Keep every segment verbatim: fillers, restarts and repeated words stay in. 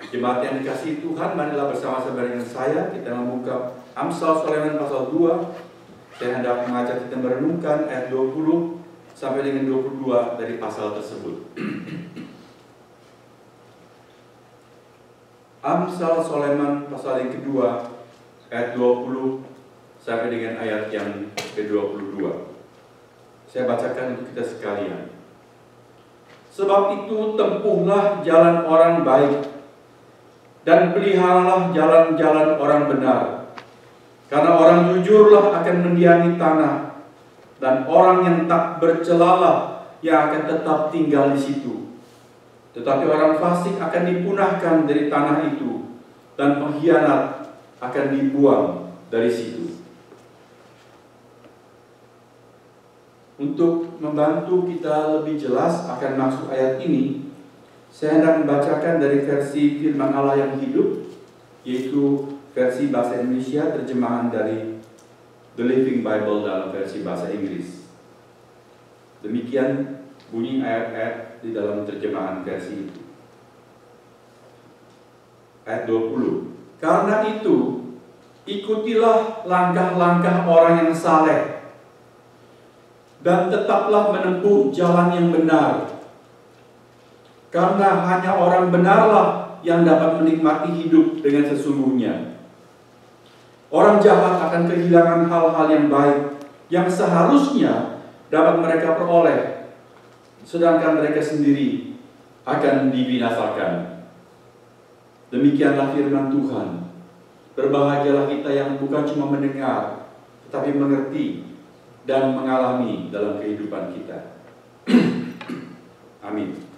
Jemaat yang dikasihi Tuhan, marilah bersama-sama dengan saya kita membuka Amsal Sulaiman pasal dua. Saya hendak mengajak kita merenungkan ayat dua puluh sampai dengan dua puluh dua dari pasal tersebut. Amsal Sulaiman pasal yang kedua, ayat dua puluh sampai dengan ayat yang ke dua puluh dua. Saya bacakan untuk kita sekalian. Sebab itu tempuhlah jalan orang baik, dan peliharalah jalan-jalan orang benar. Karena orang jujurlah akan mendiami tanah, dan orang yang tak bercelalah yang akan tetap tinggal di situ. Tetapi orang fasik akan dipunahkan dari tanah itu, dan pengkhianat akan dibuang dari situ. Untuk membantu kita lebih jelas akan maksud ayat ini, saya hendak membacakan dari versi firman Allah yang hidup, yaitu versi bahasa Indonesia, terjemahan dari The Living Bible dalam versi bahasa Inggris. Demikian bunyi ayat-ayat di dalam terjemahan versi itu. Ayat dua puluh. Karena itu, ikutilah langkah-langkah orang yang saleh, dan tetaplah menempuh jalan yang benar. Karena hanya orang benarlah yang dapat menikmati hidup dengan sesungguhnya. Orang jahat akan kehilangan hal-hal yang baik yang seharusnya dapat mereka peroleh, sedangkan mereka sendiri akan dibinasakan. Demikianlah firman Tuhan. Berbahagialah kita yang bukan cuma mendengar, tetapi mengerti dan mengalami dalam kehidupan kita. Amin.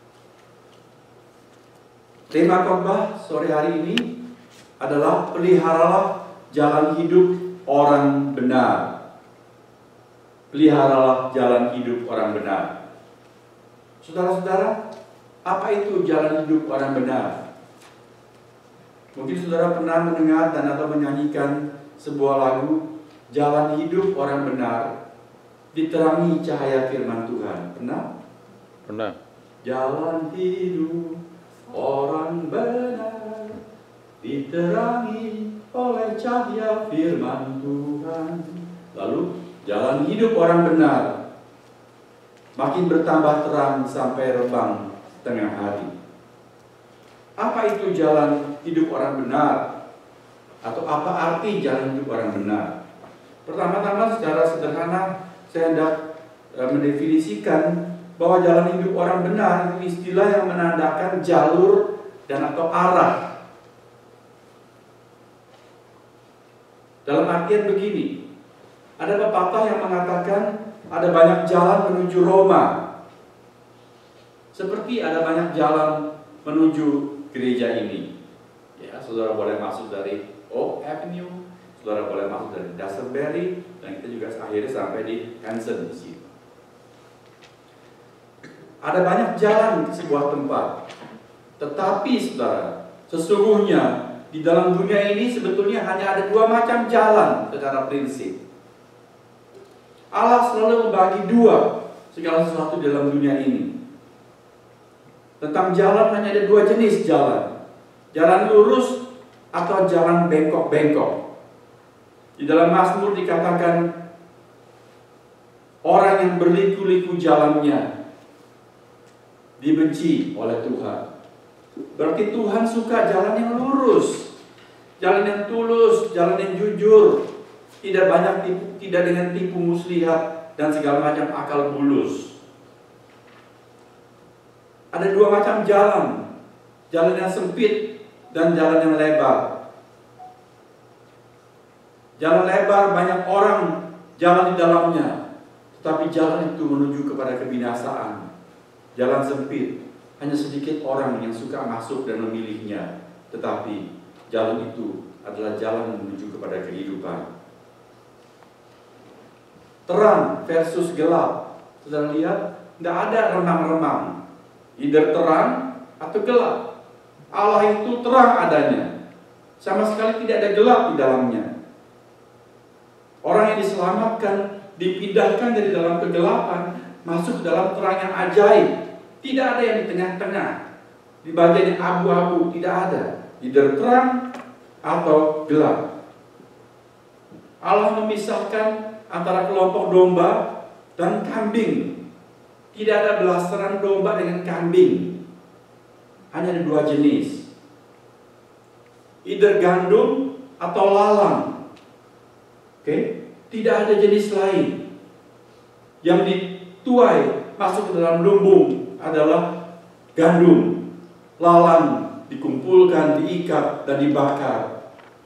Tema khotbah sore hari ini adalah peliharalah jalan hidup orang benar. Peliharalah jalan hidup orang benar. Saudara-saudara, apa itu jalan hidup orang benar? Mungkin saudara pernah mendengar dan atau menyanyikan sebuah lagu, Jalan Hidup Orang Benar diterangi cahaya firman Tuhan. Pernah? Pernah. Jalan hidup orang benar diterangi oleh cahaya firman Tuhan. Lalu jalan hidup orang benar makin bertambah terang sampai rebang tengah hari. Apa itu jalan hidup orang benar? Atau apa arti jalan hidup orang benar? Pertama-tama secara sederhana saya hendak e, mendefinisikan bahwa jalan hidup orang benar itu istilah yang menandakan jalur dan atau arah. Dalam artian begini, ada pepatah yang mengatakan ada banyak jalan menuju Roma, seperti ada banyak jalan menuju gereja ini. Ya, saudara boleh masuk dari Oak Avenue, saudara boleh masuk dari Dasselberry, dan kita juga akhirnya sampai di Hansen di sini. Ada banyak jalan ke sebuah tempat, tetapi saudara, sesungguhnya di dalam dunia ini sebetulnya hanya ada dua macam jalan secara prinsip. Allah selalu membagi dua segala sesuatu dalam dunia ini. Tentang jalan hanya ada dua jenis jalan, jalan lurus atau jalan bengkok-bengkok. Di dalam Mazmur dikatakan orang yang berliku-liku jalannya dibenci oleh Tuhan. Berarti Tuhan suka jalan yang lurus, jalan yang tulus, jalan yang jujur, tidak banyak tipu, tidak dengan tipu muslihat dan segala macam akal bulus. Ada dua macam jalan, jalan yang sempit dan jalan yang lebar. Jalan lebar banyak orang jalan di dalamnya, tetapi jalan itu menuju kepada kebinasaan. Jalan sempit, hanya sedikit orang yang suka masuk dan memilihnya, tetapi jalan itu adalah jalan menuju kepada kehidupan. Terang versus gelap. Saudara lihat, tidak ada remang-remang, either terang atau gelap. Allah itu terang adanya, sama sekali tidak ada gelap di dalamnya. Orang yang diselamatkan dipindahkan dari dalam kegelapan masuk dalam terang yang ajaib. Tidak ada yang di tengah-tengah. di bagian yang abu-abu, tidak ada. Either terang atau gelap. Allah memisahkan antara kelompok domba dan kambing. Tidak ada belasteran domba dengan kambing. Hanya ada dua jenis. Either gandum atau lalang. Oke, okay? Tidak ada jenis lain. Yang dituai masuk ke dalam lumbung adalah gandum. Lalang dikumpulkan, diikat, dan dibakar.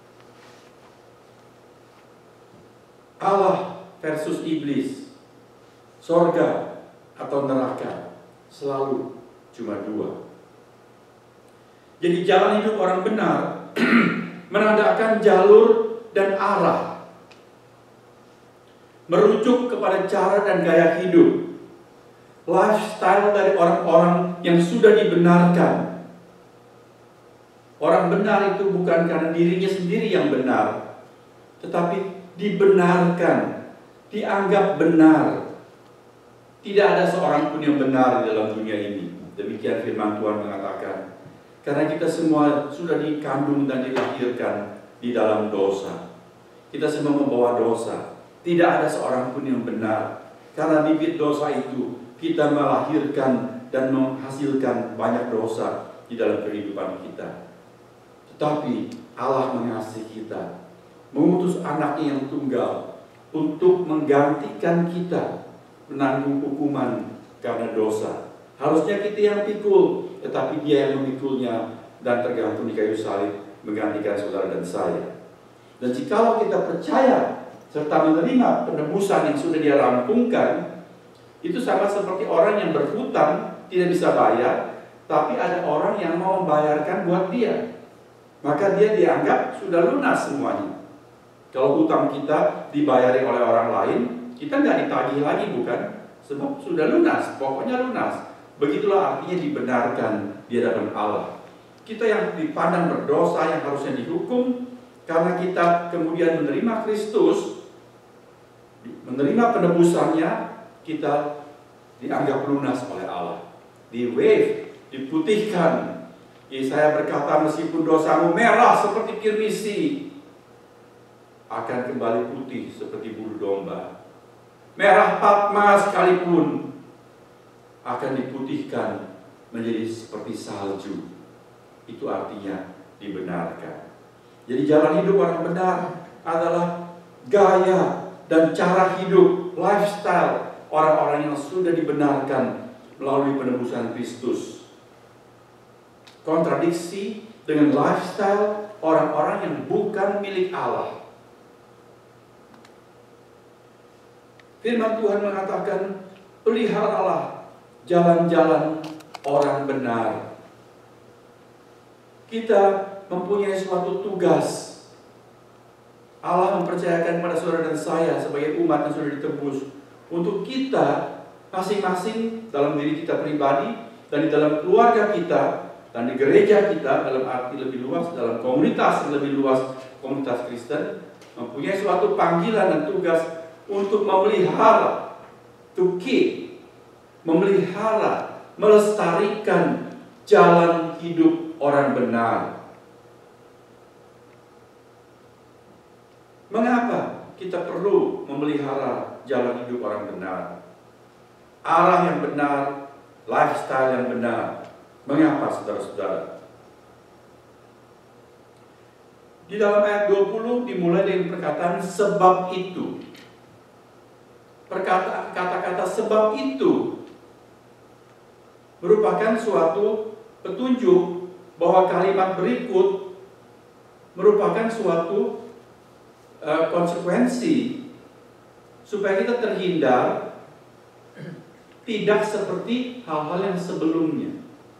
Allah versus iblis, sorga atau neraka, selalu cuma dua. Jadi jalan hidup orang benar menandakan jalur dan arah, merujuk kepada cara dan gaya hidup, lifestyle dari orang-orang yang sudah dibenarkan. Orang benar itu bukan karena dirinya sendiri yang benar, tetapi dibenarkan, dianggap benar. Tidak ada seorang pun yang benar di dalam dunia ini. Demikian firman Tuhan mengatakan. Karena kita semua sudah dikandung dan dilahirkan di dalam dosa. Kita semua membawa dosa. Tidak ada seorang pun yang benar. Karena bibit dosa itu kita melahirkan dan menghasilkan banyak dosa di dalam kehidupan kita. Tetapi Allah mengasihi kita, mengutus anaknya yang tunggal untuk menggantikan kita menanggung hukuman karena dosa. Harusnya kita yang pikul, tetapi dia yang memikulnya dan tergantung di kayu salib menggantikan saudara dan saya. Dan jikalau kita percaya serta menerima penebusan yang sudah dia rampungkan, itu sama seperti orang yang berhutang tidak bisa bayar, tapi ada orang yang mau membayarkan buat dia. Maka dia dianggap sudah lunas semuanya. Kalau hutang kita dibayari oleh orang lain, kita nggak ditagih lagi, bukan? Sebab sudah lunas, pokoknya lunas. Begitulah artinya dibenarkan di hadapan Allah. Kita yang dipandang berdosa, yang harusnya dihukum, karena kita kemudian menerima Kristus, menerima penebusannya, kita dianggap lunas oleh Allah. Di wave, diputihkan. Yesaya berkata, meskipun dosamu merah seperti kirmisi, akan kembali putih seperti bulu domba. Merah patma sekalipun akan diputihkan menjadi seperti salju. Itu artinya dibenarkan. Jadi jalan hidup orang benar adalah gaya dan cara hidup, lifestyle orang-orang yang sudah dibenarkan melalui penebusan Kristus. Kontradiksi dengan lifestyle orang-orang yang bukan milik Allah. Firman Tuhan mengatakan, peliharalah jalan-jalan orang benar. Kita mempunyai suatu tugas. Allah mempercayakan kepada saudara dan saya sebagai umat yang sudah ditebus, untuk kita masing-masing dalam diri kita pribadi dan di dalam keluarga kita dan di gereja kita dalam arti lebih luas, dalam komunitas yang lebih luas, komunitas Kristen, mempunyai suatu panggilan dan tugas untuk memelihara, to keep, memelihara, melestarikan jalan hidup orang benar. Mengapa kita perlu memelihara jalan hidup orang benar? Arah yang benar, lifestyle yang benar. Mengapa, saudara-saudara? Di dalam ayat dua puluh dimulai dengan perkataan sebab itu. Perkataan kata-kata sebab itu merupakan suatu petunjuk bahwa kalimat berikut merupakan suatu uh, konsekuensi supaya kita terhindar tidak seperti hal-hal yang sebelumnya.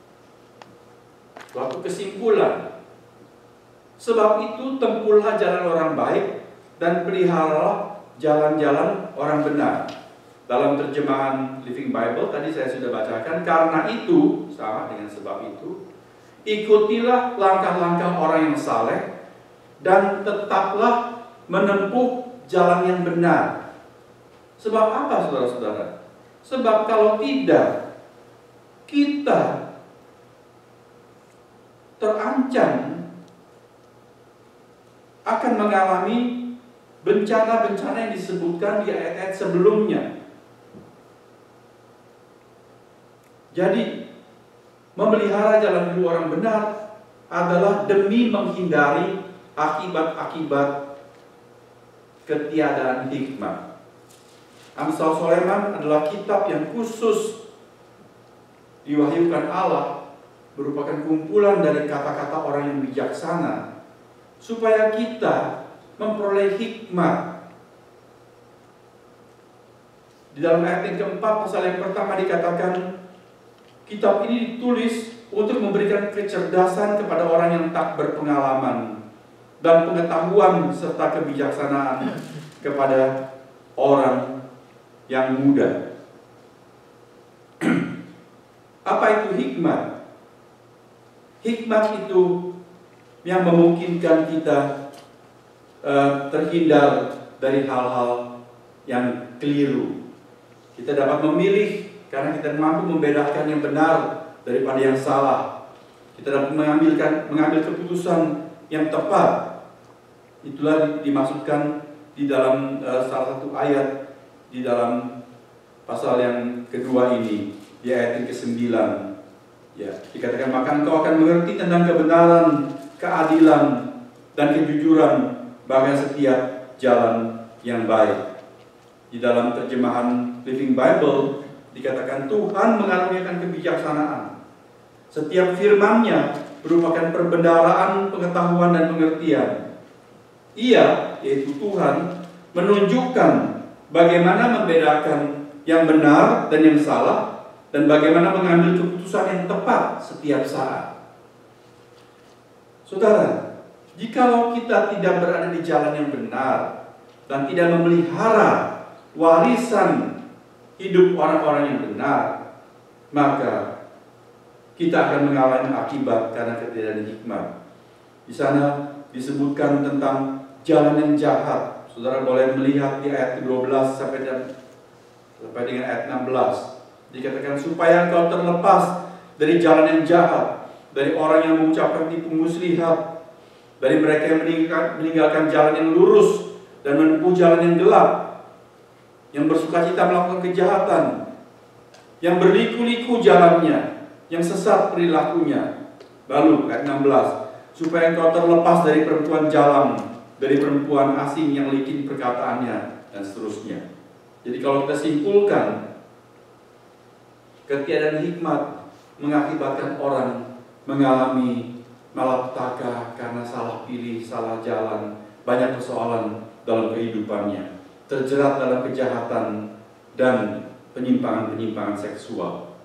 Suatu kesimpulan. Sebab itu tempuhlah jalan orang baik dan peliharalah jalan-jalan orang benar. Dalam terjemahan Living Bible tadi saya sudah bacakan, karena itu, sama dengan sebab itu, ikutilah langkah-langkah orang yang saleh dan tetaplah menempuh jalan yang benar. Sebab apa, saudara-saudara? Sebab kalau tidak, kita terancam akan mengalami bencana-bencana yang disebutkan di ayat-ayat sebelumnya. Jadi, memelihara jalan hidup orang benar adalah demi menghindari akibat-akibat ketiadaan hikmat. Amsal Sulaiman adalah kitab yang khusus diwahyukan Allah, merupakan kumpulan dari kata-kata orang yang bijaksana, supaya kita memperoleh hikmat. Di dalam ayat yang keempat, pasal yang pertama dikatakan, kitab ini ditulis untuk memberikan kecerdasan kepada orang yang tak berpengalaman dan pengetahuan serta kebijaksanaan kepada orang yang muda. Apa itu hikmat? Hikmat itu yang memungkinkan kita uh, terhindar dari hal-hal yang keliru. Kita dapat memilih karena kita mampu membedakan yang benar daripada yang salah. Kita dapat mengambilkan mengambil keputusan yang tepat. Itulah dimaksudkan di dalam uh, salah satu ayat di dalam pasal yang kedua ini, di ayat yang kesembilan. Ya, dikatakan, maka engkau akan mengerti tentang kebenaran, keadilan, dan kejujuran, bahkan setiap jalan yang baik. Di dalam terjemahan Living Bible dikatakan, Tuhan mengaruniakan kebijaksanaan. Setiap firman-Nya merupakan perbendaharaan, pengetahuan, dan pengertian. Ia, yaitu Tuhan, menunjukkan bagaimana membedakan yang benar dan yang salah, dan bagaimana mengambil keputusan yang tepat setiap saat. Saudara, jikalau kita tidak berada di jalan yang benar dan tidak memelihara warisan hidup orang-orang yang benar, maka kita akan mengalami akibat karena ketiadaan hikmat. Di sana disebutkan tentang jalan yang jahat. Saudara boleh melihat di ayat kedua belas sampai dengan ayat enam belas. Dikatakan, supaya engkau terlepas dari jalan yang jahat, dari orang yang mengucapkan tipu muslihat, dari mereka yang meninggalkan, meninggalkan jalan yang lurus dan menempuh jalan yang gelap, yang bersukacita melakukan kejahatan, yang berliku-liku jalannya, yang sesat perilakunya. Lalu ayat enam belas, supaya engkau terlepas dari perempuan jalan, dari perempuan asing yang licin perkataannya, dan seterusnya. Jadi kalau kita simpulkan, ketiadaan hikmat mengakibatkan orang mengalami malapetaka karena salah pilih, salah jalan, banyak persoalan dalam kehidupannya, terjerat dalam kejahatan dan penyimpangan-penyimpangan seksual.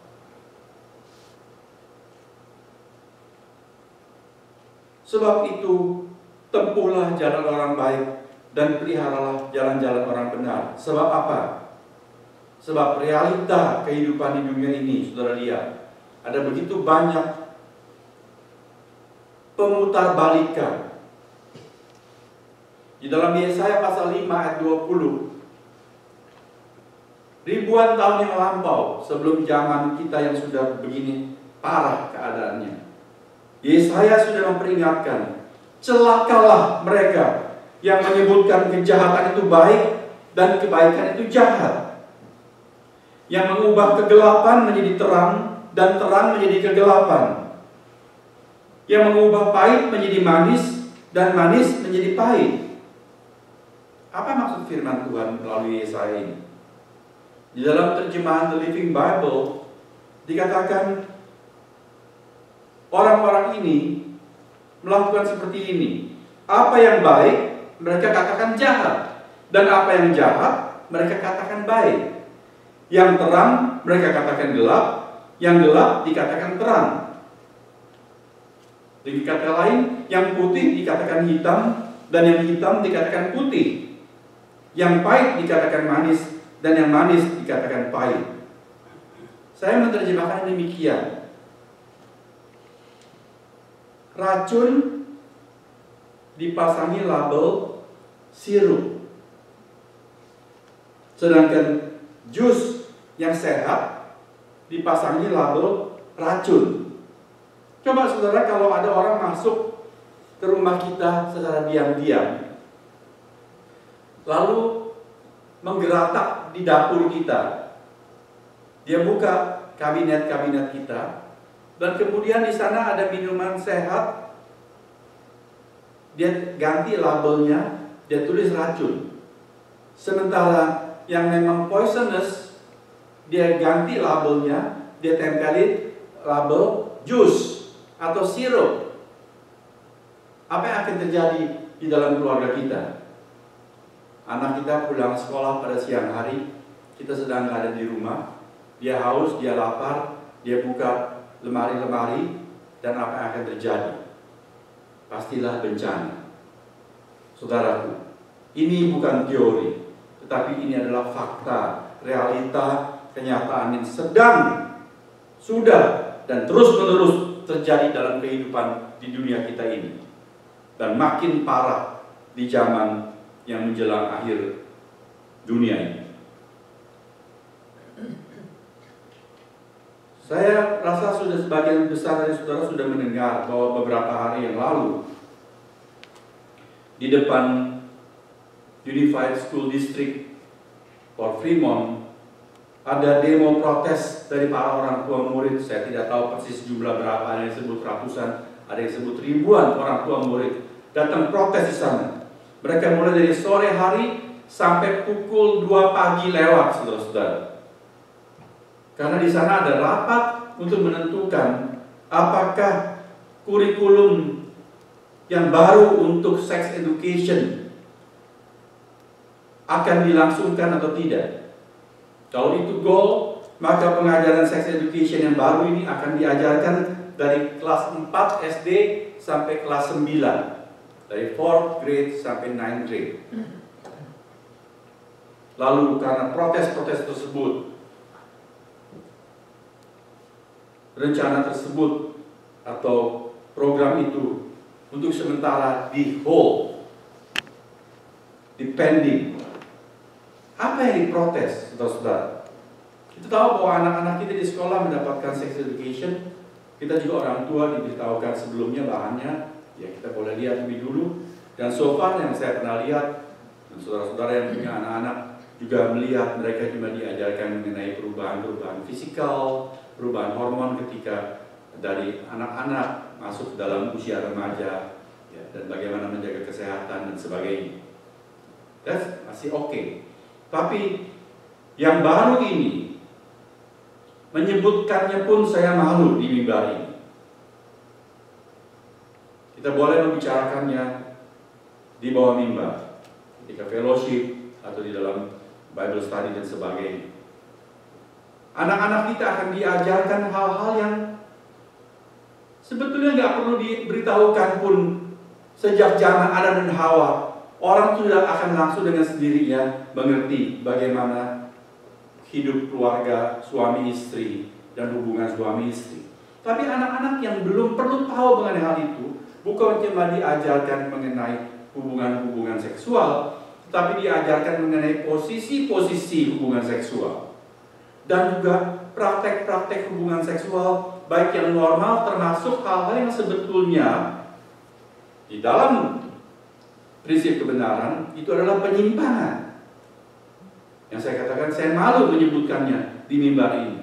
Sebab itu, tempuhlah jalan orang baik dan peliharalah jalan-jalan orang benar. Sebab apa? Sebab realita kehidupan di dunia ini, saudara lihat, ada begitu banyak pemutarbalikan. Di dalam Yesaya pasal lima ayat dua puluh, ribuan tahun yang lampau sebelum zaman kita yang sudah begini parah keadaannya, Yesaya sudah memperingatkan, celakalah mereka yang menyebutkan kejahatan itu baik dan kebaikan itu jahat, yang mengubah kegelapan menjadi terang dan terang menjadi kegelapan, yang mengubah pahit menjadi manis dan manis menjadi pahit. Apa maksud firman Tuhan melalui Yesaya ini? Di dalam terjemahan The Living Bible dikatakan, orang-orang ini melakukan seperti ini. Apa yang baik mereka katakan jahat, dan apa yang jahat mereka katakan baik. Yang terang mereka katakan gelap, yang gelap dikatakan terang. Dengan kata lain, yang putih dikatakan hitam, dan yang hitam dikatakan putih. Yang pahit dikatakan manis, dan yang manis dikatakan pahit. Saya menerjemahkan demikian. Racun dipasangi label sirup, sedangkan jus yang sehat dipasangi label racun. Coba saudara, kalau ada orang masuk ke rumah kita secara diam-diam, lalu menggeratak di dapur kita, dia buka kabinet-kabinet kita, dan kemudian di sana ada minuman sehat, dia ganti labelnya, dia tulis racun. Sementara yang memang poisonous, dia ganti labelnya, dia tempelin label jus atau sirup. Apa yang akan terjadi di dalam keluarga kita? Anak kita pulang sekolah pada siang hari, kita sedang ada di rumah, dia haus, dia lapar, dia buka lemari-lemari, dan apa yang akan terjadi? Pastilah bencana. Saudaraku, ini bukan teori, tetapi ini adalah fakta, realita, kenyataan yang sedang, sudah, dan terus-menerus terjadi dalam kehidupan di dunia kita ini. Dan makin parah di zaman yang menjelang akhir dunia ini. Saya rasa sudah sebagian besar dari saudara sudah mendengar bahwa beberapa hari yang lalu di depan Unified School District for Fremont ada demo protes dari para orang tua murid. Saya tidak tahu persis jumlah berapa, ada yang disebut ratusan, ada yang disebut ribuan orang tua murid datang protes di sana. Mereka mulai dari sore hari sampai pukul dua pagi lewat, saudara-saudara. Karena di sana ada rapat untuk menentukan apakah kurikulum yang baru untuk sex education akan dilangsungkan atau tidak. Kalau itu goal, maka pengajaran sex education yang baru ini akan diajarkan dari kelas empat S D sampai kelas sembilan. Dari fourth grade sampai ninth grade. Lalu karena protes-protes tersebut, rencana tersebut atau program itu untuk sementara di hold, depending. Apa yang diprotes, saudara-saudara? Kita tahu bahwa anak-anak kita di sekolah mendapatkan sex education. Kita juga orang tua diberitahukan sebelumnya bahannya. Ya, kita boleh lihat lebih dulu. Dan so far yang saya pernah lihat, dan saudara-saudara yang punya anak-anak juga melihat, mereka juga diajarkan mengenai perubahan-perubahan fisikal, perubahan hormon ketika dari anak-anak masuk dalam usia remaja, ya, dan bagaimana menjaga kesehatan dan sebagainya. That's masih oke. Okay. Tapi yang baru ini, menyebutkannya pun saya malu di mimbar ini. Kita boleh membicarakannya di bawah mimbar, ketika fellowship atau di dalam Bible study dan sebagainya. Anak-anak kita akan diajarkan hal-hal yang sebetulnya nggak perlu diberitahukan pun. Sejak zaman Adam dan Hawa, orang sudah akan langsung dengan sendirinya mengerti bagaimana hidup keluarga suami istri dan hubungan suami istri. Tapi anak-anak yang belum perlu tahu mengenai hal itu, bukan cuma diajarkan mengenai hubungan-hubungan seksual, tetapi diajarkan mengenai posisi-posisi hubungan seksual. Dan juga praktek-praktek hubungan seksual, baik yang normal termasuk hal-hal yang sebetulnya di dalam prinsip kebenaran itu adalah penyimpangan. Yang saya katakan, saya malu menyebutkannya di mimbar ini.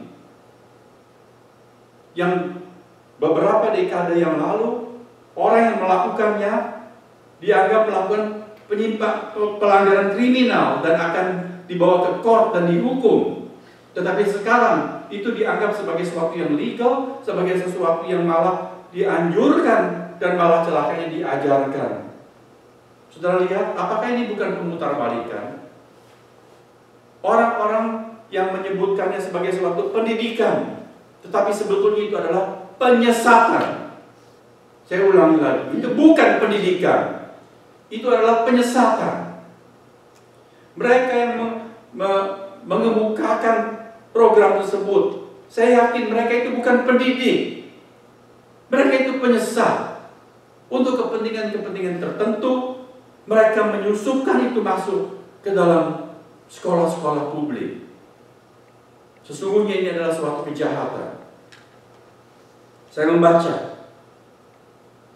Yang beberapa dekade yang lalu, orang yang melakukannya dianggap melakukan penyimpang, pelanggaran kriminal dan akan dibawa ke court dan dihukum. Tetapi sekarang itu dianggap sebagai sesuatu yang legal, sebagai sesuatu yang malah dianjurkan dan malah celakanya diajarkan. Saudara lihat, apakah ini bukan pemutarbalikan? Orang-orang yang menyebutkannya sebagai suatu pendidikan, tetapi sebetulnya itu adalah penyesatan. Saya ulangi lagi, itu bukan pendidikan, itu adalah penyesatan. Mereka yang me me mengemukakan program tersebut, saya yakin mereka itu bukan pendidik, mereka itu penyesat. Untuk kepentingan-kepentingan tertentu, mereka menyusupkan itu masuk ke dalam sekolah-sekolah publik. Sesungguhnya ini adalah suatu kejahatan. Saya membaca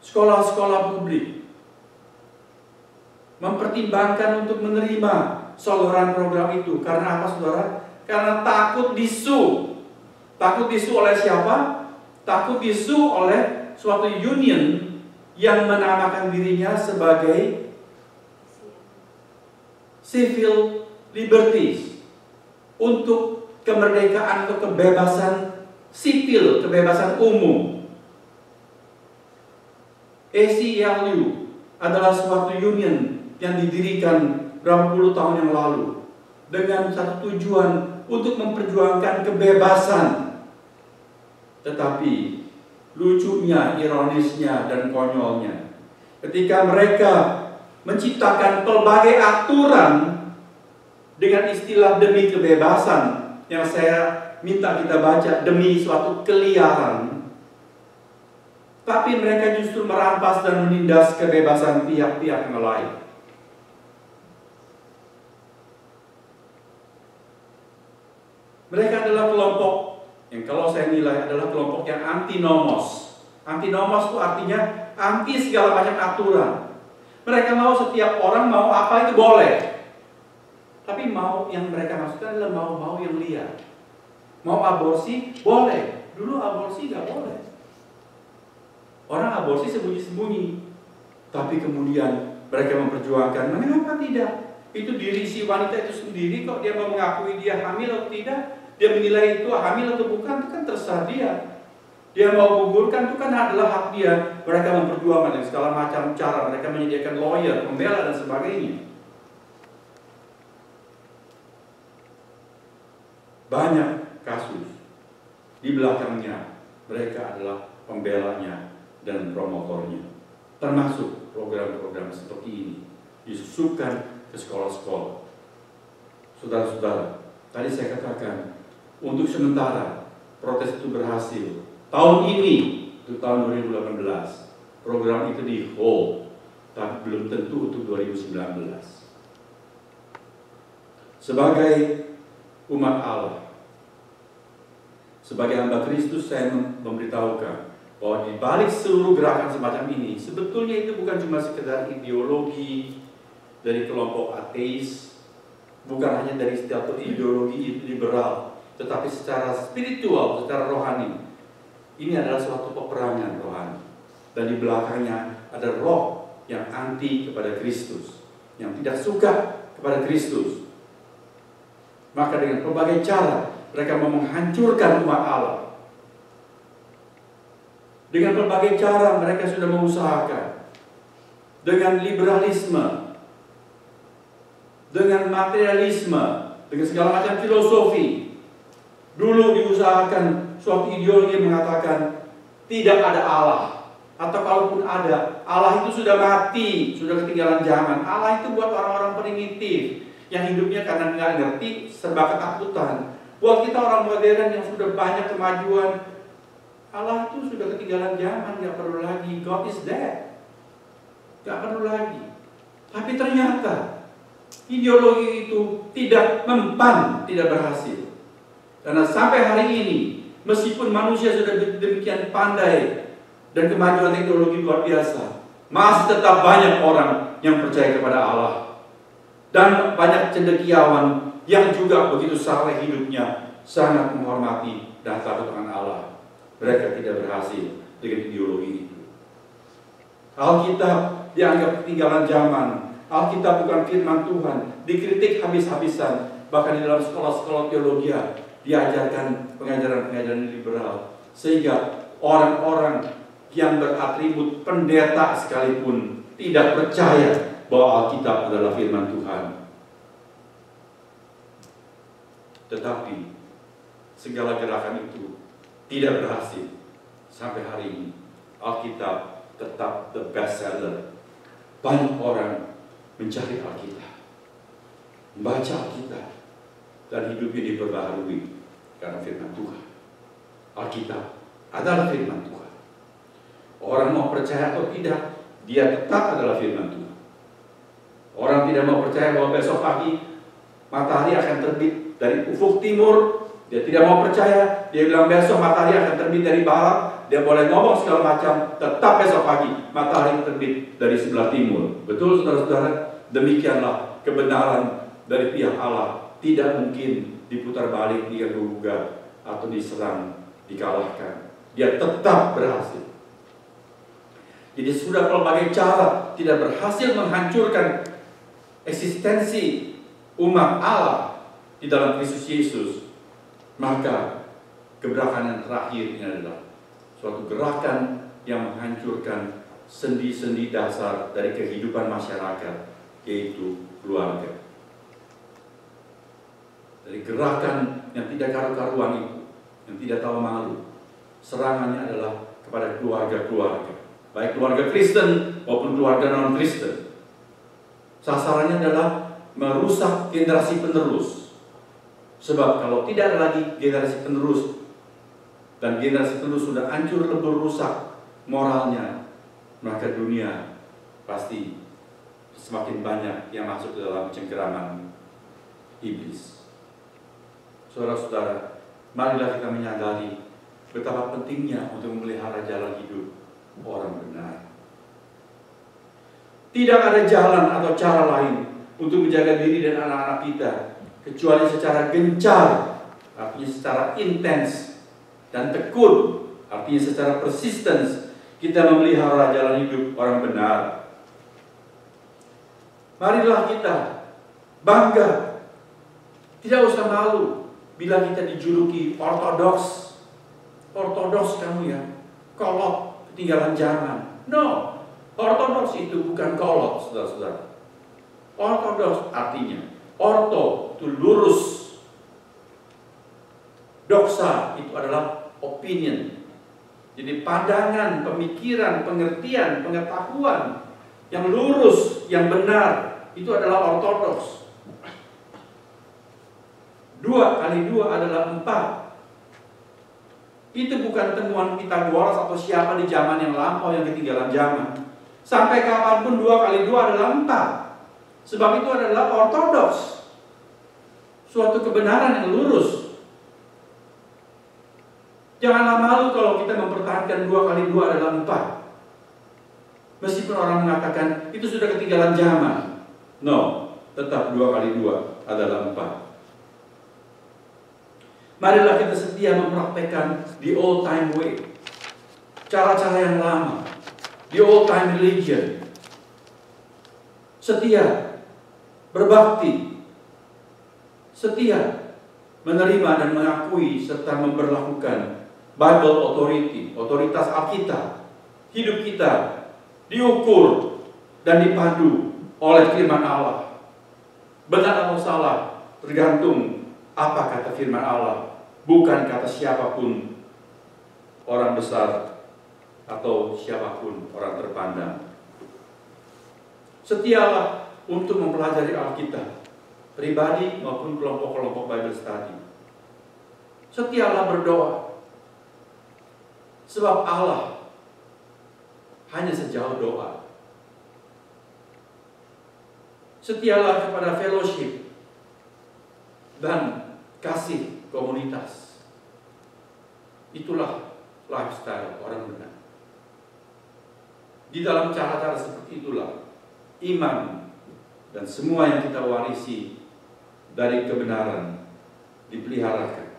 sekolah-sekolah publik mempertimbangkan untuk menerima saluran program itu. Karena apa, saudara? Karena takut disu. Takut disu oleh siapa? Takut disu oleh suatu union yang menamakan dirinya sebagai civil liberties, untuk kemerdekaan atau kebebasan sipil, kebebasan umum. A C L U adalah suatu union yang didirikan berapa puluh tahun yang lalu dengan satu tujuan untuk memperjuangkan kebebasan. Tetapi lucunya, ironisnya, dan konyolnya, ketika mereka menciptakan pelbagai aturan dengan istilah demi kebebasan, yang saya minta kita baca demi suatu keliaran, tapi mereka justru merampas dan menindas kebebasan pihak-pihak yang lain. Mereka adalah kelompok yang kalau saya nilai adalah kelompok yang antinomos. Antinomos itu artinya anti segala macam aturan. Mereka mau setiap orang mau apa itu boleh. Tapi mau yang mereka maksudkan adalah mau-mau yang liar. Mau aborsi boleh. Dulu aborsi nggak boleh. Orang aborsi sembunyi-sembunyi. Tapi kemudian mereka memperjuangkan, mengapa tidak? Itu diri si wanita itu sendiri kok, dia mau mengakui dia hamil atau tidak. Dia menilai itu hamil atau bukan, itu kan terserah dia. Dia mau gugurkan, itu kan adalah hak dia. Mereka memperjuangkan dengan segala macam cara. Mereka menyediakan lawyer, pembela, dan sebagainya. Banyak kasus. Di belakangnya, mereka adalah pembelanya dan promotornya. Termasuk program-program seperti ini. Disusupkan ke sekolah-sekolah. Saudara-saudara, tadi saya katakan, untuk sementara protes itu berhasil. Tahun ini, itu tahun dua ribu delapan belas, program itu di hold, tapi belum tentu untuk dua ribu sembilan belas. Sebagai umat Allah, sebagai hamba Kristus, saya memberitahukan bahwa di balik seluruh gerakan semacam ini, sebetulnya itu bukan cuma sekedar ideologi dari kelompok ateis, bukan hanya dari setiap ideologi liberal, tetapi secara spiritual, secara rohani. Ini adalah suatu peperangan rohani. Dan di belakangnya ada roh yang anti kepada Kristus, yang tidak suka kepada Kristus. Maka dengan berbagai cara mereka mau menghancurkan umat Allah. Dengan berbagai cara mereka sudah mengusahakan. Dengan liberalisme, dengan materialisme, dengan segala macam filosofi. Dulu diusahakan suatu ideologi yang mengatakan tidak ada Allah, atau kalaupun ada, Allah itu sudah mati, sudah ketinggalan zaman. Allah itu buat orang-orang primitif yang hidupnya karena nggak ngerti, serba ketakutan. Buat kita orang modern yang sudah banyak kemajuan, Allah itu sudah ketinggalan zaman, nggak perlu lagi. God is dead, nggak perlu lagi. Tapi ternyata ideologi itu tidak mempan, tidak berhasil. Karena sampai hari ini, meskipun manusia sudah demikian pandai dan kemajuan teknologi luar biasa, masih tetap banyak orang yang percaya kepada Allah. Dan banyak cendekiawan yang juga begitu saleh hidupnya, sangat menghormati dan takut akan Allah. Mereka tidak berhasil dengan ideologi itu. Alkitab dianggap ketinggalan zaman. Alkitab bukan firman Tuhan, dikritik habis-habisan. Bahkan di dalam sekolah-sekolah teologi diajarkan pengajaran-pengajaran liberal, sehingga orang-orang yang beratribut pendeta sekalipun tidak percaya bahwa Alkitab adalah firman Tuhan. Tetapi segala gerakan itu tidak berhasil. Sampai hari ini Alkitab tetap the best seller. Banyak orang mencari Alkitab, membaca Alkitab, dan hidupnya diperbaharui karena firman Tuhan. Alkitab adalah firman Tuhan. Orang mau percaya atau tidak, dia tetap adalah firman Tuhan. Orang tidak mau percaya bahwa besok pagi matahari akan terbit dari ufuk timur, dia tidak mau percaya. Dia bilang besok matahari akan terbit dari barat, dia boleh ngomong segala macam, tetap besok pagi matahari terbit dari sebelah timur. Betul saudara-saudara? Demikianlah kebenaran dari pihak Allah. Tidak mungkin diputar balik, diganggu-gugat, atau diserang, dikalahkan. Dia tetap berhasil. Jadi sudah pelbagai cara tidak berhasil menghancurkan eksistensi umat Allah di dalam Kristus Yesus, maka gerakan yang terakhir ini adalah suatu gerakan yang menghancurkan sendi-sendi dasar dari kehidupan masyarakat, yaitu keluarga. Dari gerakan yang tidak karu-karuan itu, yang tidak tahu malu, serangannya adalah kepada keluarga-keluarga, baik keluarga Kristen maupun keluarga non-Kristen. Sasarannya adalah merusak generasi penerus. Sebab kalau tidak ada lagi generasi penerus, dan generasi penerus sudah hancur, lebur, rusak moralnya, maka dunia pasti semakin banyak yang masuk ke dalam cengkeraman iblis. Saudara-saudara, marilah kita menyadari betapa pentingnya untuk memelihara jalan hidup orang benar. Tidak ada jalan atau cara lain untuk menjaga diri dan anak-anak kita kecuali secara gencar, artinya secara intens, dan tekun, artinya secara persistence, kita memelihara jalan hidup orang benar. Marilah kita bangga, tidak usah malu bila kita dijuluki ortodoks. Ortodoks kamu ya, kolot, ketinggalan zaman. No, ortodoks itu bukan kolot, saudara-saudara. Ortodoks artinya, orto itu lurus, doksa itu adalah opinion. Jadi pandangan, pemikiran, pengertian, pengetahuan yang lurus, yang benar, itu adalah ortodoks. Dua kali dua adalah empat. Itu bukan temuan Pitagoras atau siapa di zaman yang lampau yang ketinggalan zaman. Sampai kapanpun dua kali dua adalah empat. Sebab itu adalah ortodoks, suatu kebenaran yang lurus. Janganlah malu kalau kita mempertahankan dua kali dua adalah empat. Meskipun orang mengatakan itu sudah ketinggalan zaman. No, tetap dua kali dua adalah empat. Marilah kita setia mempraktekkan the old time way, cara-cara yang lama, the old time religion. Setia berbakti, setia menerima dan mengakui serta memperlakukan Bible authority, otoritas Alkitab. Hidup kita diukur dan dipadu oleh firman Allah. Benar atau salah tergantung apa kata firman Allah, bukan kata siapapun, orang besar atau siapapun orang terpandang. Setialah untuk mempelajari Alkitab, pribadi maupun kelompok-kelompok Bible study. Setialah berdoa, sebab Allah hanya sejauh doa. Setialah kepada fellowship dan kasih komunitas. Itulah lifestyle orang benar. Di dalam cara-cara seperti itulah iman dan semua yang kita warisi dari kebenaran dipeliharakan.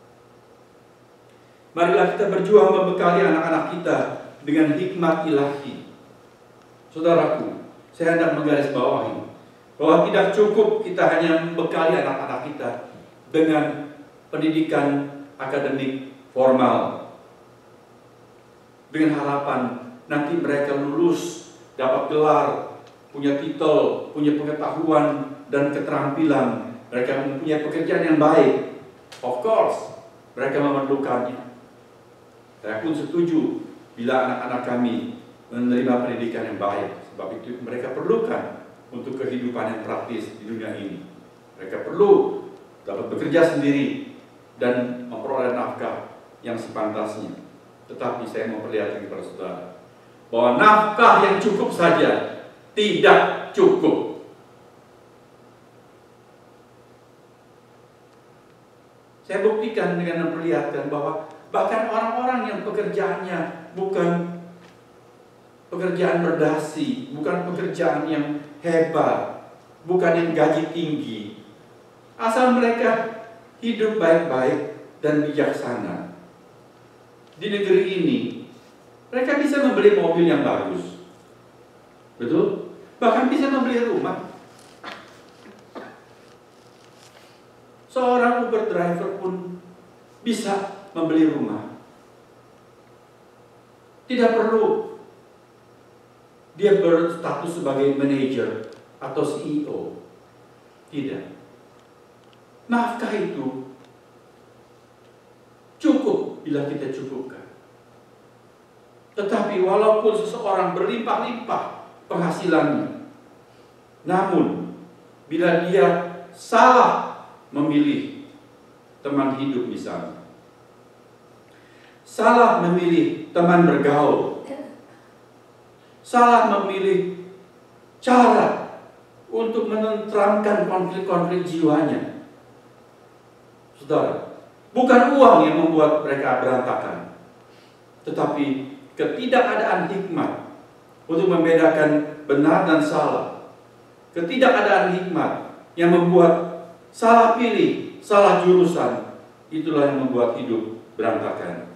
Marilah kita berjuang membekali anak-anak kita dengan hikmat ilahi. Saudaraku, saya hendak menggarisbawahi bahwa tidak cukup kita hanya membekali anak-anak kita dengan pendidikan akademik formal, dengan harapan nanti mereka lulus, dapat gelar, punya titel, punya pengetahuan dan keterampilan, mereka mempunyai pekerjaan yang baik. Of course, mereka memerlukannya. Saya pun setuju bila anak-anak kami menerima pendidikan yang baik, sebab itu mereka perlukan untuk kehidupan yang praktis di dunia ini. Mereka perlu dapat bekerja sendiri dan memperoleh nafkah yang sepantasnya. Tetapi saya mau perlihatkan kepada saudara bahwa nafkah yang cukup saja tidak cukup. Saya buktikan dengan memperlihatkan bahwa Bahkan orang-orang yang pekerjaannya bukan pekerjaan berdasi, bukan pekerjaan yang hebat, bukan yang gaji tinggi, asal mereka hidup baik-baik dan bijaksana, di negeri ini mereka bisa membeli mobil yang bagus, betul? Bahkan bisa membeli rumah. Seorang Uber driver pun bisa membeli rumah. Tidak perlu dia berstatus sebagai manajer atau C E O. Tidak. Nafkah itu cukup bila kita cukupkan. Tetapi walaupun seseorang berlimpah-limpah penghasilannya, namun bila dia salah memilih teman hidup misalnya, salah memilih teman bergaul, salah memilih cara untuk menenteramkan konflik-konflik jiwanya, saudara, bukan uang yang membuat mereka berantakan, tetapi ketidakadaan hikmat untuk membedakan benar dan salah, ketidakadaan hikmat yang membuat salah pilih, salah jurusan, itulah yang membuat hidup berantakan.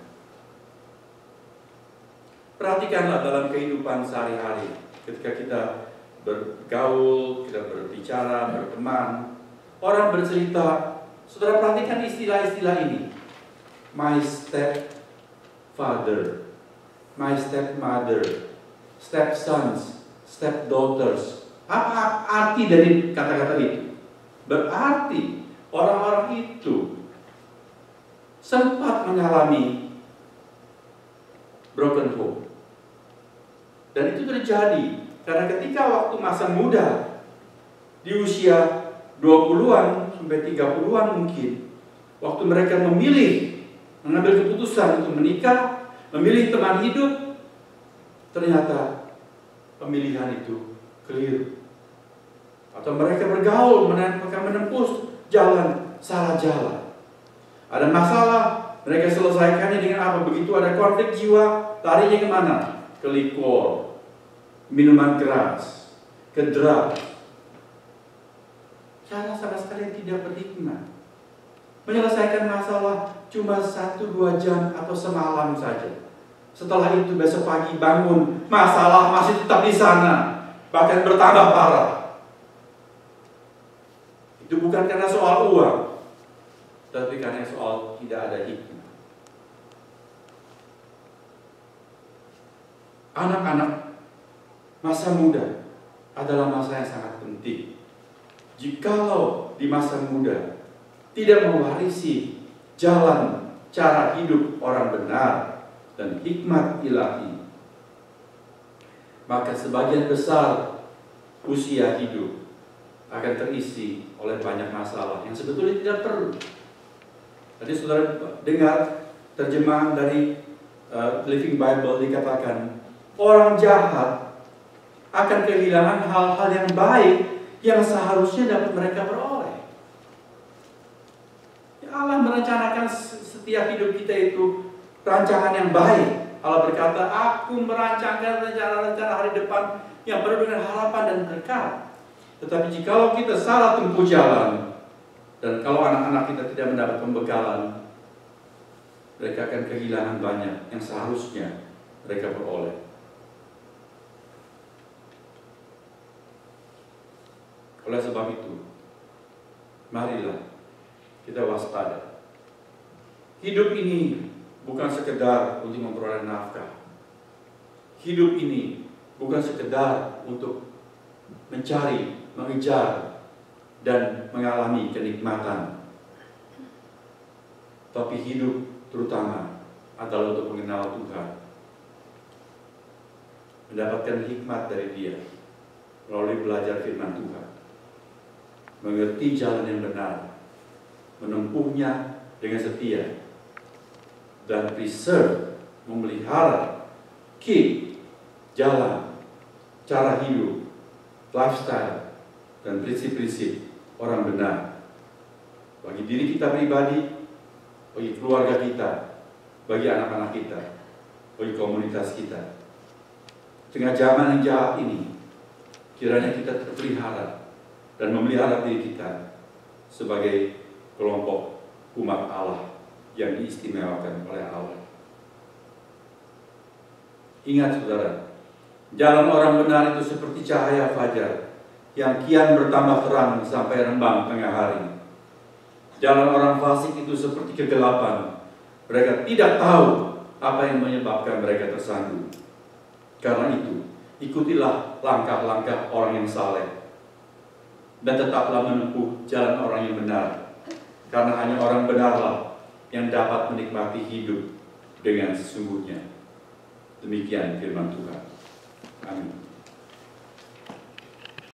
Perhatikanlah dalam kehidupan sehari-hari, ketika kita bergaul, kita berbicara, berteman, orang bercerita, saudara perhatikan istilah-istilah ini. My stepfather, my stepmother, stepsons, stepdaughters. Apa arti dari kata-kata itu? Berarti orang-orang itu sempat mengalami broken home. Dan itu terjadi karena ketika waktu masa muda, di usia dua puluhan sampai tiga puluhan mungkin, waktu mereka memilih, mengambil keputusan untuk menikah, memilih teman hidup, ternyata pemilihan itu keliru. Atau mereka bergaul, mereka menempuh jalan, salah jalan. Ada masalah, mereka selesaikannya dengan apa? Begitu ada konflik jiwa, larinya kemana? Ke likor, minuman keras, ke drugs. Cara sama sekali tidak berhikmat. Menyelesaikan masalah cuma satu dua jam atau semalam saja. Setelah itu besok pagi bangun, masalah masih tetap di sana, bahkan bertambah parah. Itu bukan karena soal uang, tapi karena soal tidak ada hikmat. Anak-anak, masa muda adalah masa yang sangat penting. Jikalau di masa muda tidak mewarisi jalan cara hidup orang benar dan hikmat ilahi, maka sebagian besar usia hidup akan terisi oleh banyak masalah yang sebetulnya tidak perlu. Tadi saudara dengar terjemahan dari uh, Living Bible, dikatakan orang jahat akan kehilangan hal-hal yang baik yang seharusnya dapat mereka peroleh. Ya, Allah merencanakan setiap hidup kita itu rancangan yang baik. Allah berkata, aku merancangkan rencana-rencana hari depan yang penuh dengan harapan dan berkat. Tetapi jikalau kita salah tempuh jalan, dan kalau anak-anak kita tidak mendapat pembekalan, mereka akan kehilangan banyak yang seharusnya mereka peroleh. Oleh sebab itu, marilah kita waspada. Hidup ini bukan sekedar untuk memperoleh nafkah. Hidup ini bukan sekedar untuk mencari, mengejar, dan mengalami kenikmatan. Tapi hidup terutama adalah untuk mengenal Tuhan, mendapatkan hikmat dari Dia melalui belajar firman Tuhan, mengerti jalan yang benar, menempuhnya dengan setia, dan preserve, memelihara, keep jalan, cara hidup, lifestyle, dan prinsip-prinsip orang benar bagi diri kita pribadi, bagi keluarga kita, bagi anak-anak kita, bagi komunitas kita. Tengah zaman yang jahat ini, kiranya kita terpelihara dan memelihara diri kita sebagai kelompok umat Allah yang diistimewakan oleh Allah. Ingat saudara, jalan orang benar itu seperti cahaya fajar yang kian bertambah terang sampai rembang tengah hari. Jalan orang fasik itu seperti kegelapan. Mereka tidak tahu apa yang menyebabkan mereka tersandung. Karena itu, ikutilah langkah-langkah orang yang saleh dan tetaplah menempuh jalan orang yang benar. Karena hanya orang benarlah yang dapat menikmati hidup dengan sesungguhnya. Demikian firman Tuhan. Amin.